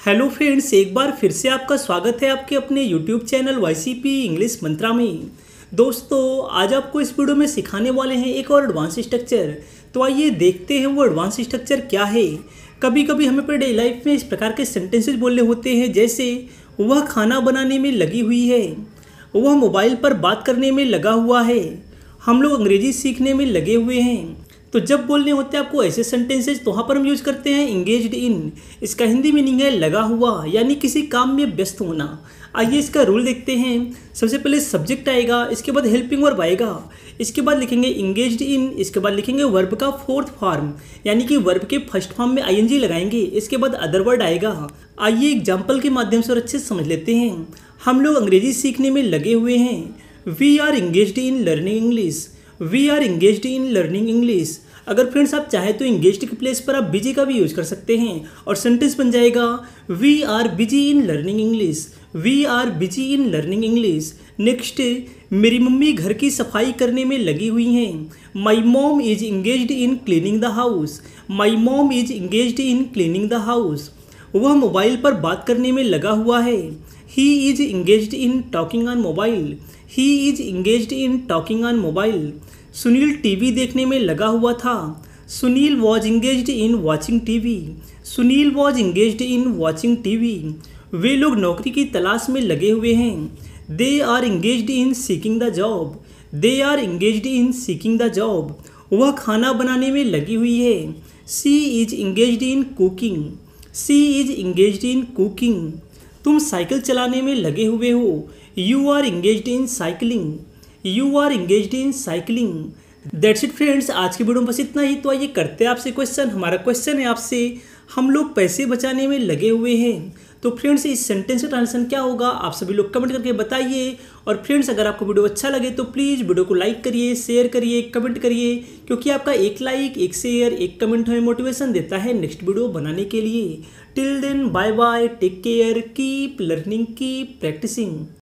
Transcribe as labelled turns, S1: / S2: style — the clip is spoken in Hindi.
S1: हेलो फ्रेंड्स, एक बार फिर से आपका स्वागत है आपके अपने YouTube channel YCP English mantra में। दोस्तों, आज आपको इस वीडियो में सिखाने वाले हैं एक और एडवांस स्ट्रक्चर। तो आइए देखते हैं वो एडवांस स्ट्रक्चर क्या है। कभी कभी हमें अपने डेली लाइफ में इस प्रकार के सेंटेंसेस बोलने होते हैं, जैसे वह खाना बनाने में लगी हुई है, वह मोबाइल पर बात करने में लगा हुआ है, हम लोग अंग्रेजी सीखने में लगे हुए हैं। तो जब बोलने होते हैं आपको ऐसे सेंटेंसेस, तो वहाँ पर हम यूज करते हैं इंगेज्ड इन। इसका हिंदी मीनिंग है लगा हुआ, यानी किसी काम में व्यस्त होना। आइए इसका रूल देखते हैं। सबसे पहले सब्जेक्ट आएगा, इसके बाद हेल्पिंग वर्ब आएगा, इसके बाद लिखेंगे इंगेज्ड इन, इसके बाद लिखेंगे वर्ब का फोर्थ फॉर्म, यानी कि वर्ब के फर्स्ट फॉर्म में ING लगाएंगे, इसके बाद अदर वर्ड आएगा। आइए एग्जाम्पल के माध्यम से और अच्छे से समझ लेते हैं। हम लोग अंग्रेजी सीखने में लगे हुए हैं। We are engaged in learning English. We are engaged in learning English. अगर फ्रेंड्स आप चाहें तो इंगेज्ड के प्लेस पर आप बिजी का भी यूज कर सकते हैं और सेंटेंस बन जाएगा we are busy in learning English. We are busy in learning English. Next, मेरी मम्मी घर की सफाई करने में लगी हुई हैं। My mom is engaged in cleaning the house. My mom is engaged in cleaning the house. वह मोबाइल पर बात करने में लगा हुआ है। He is engaged in talking on mobile. He is engaged in talking on mobile. Sunil TV देखने में लगा हुआ था। Sunil was engaged in watching TV. Sunil was engaged in watching TV. वे लोग नौकरी की तलाश में लगे हुए हैं। They are engaged in seeking the job. They are engaged in seeking the job. वह खाना बनाने में लगी हुई है। She is engaged in cooking. She is engaged in cooking. तुम साइकिल चलाने में लगे हुए हो। You are engaged in cycling. You are engaged in cycling. That's it friends, आज की वीडियो में बस इतना ही। तो आइए करते हैं आपसे क्वेश्चन। हमारा क्वेश्चन है आपसे, हम लोग पैसे बचाने में लगे हुए हैं। तो फ्रेंड्स, इस सेंटेंस का ट्रांसलेशन क्या होगा आप सभी लोग कमेंट करके बताइए। और फ्रेंड्स, अगर आपको वीडियो अच्छा लगे तो प्लीज़ वीडियो को लाइक करिए, शेयर करिए, कमेंट करिए, क्योंकि आपका एक लाइक, एक शेयर, एक कमेंट हमें मोटिवेशन देता है नेक्स्ट वीडियो बनाने के लिए। Till then, bye bye, take care, keep learning, keep practising.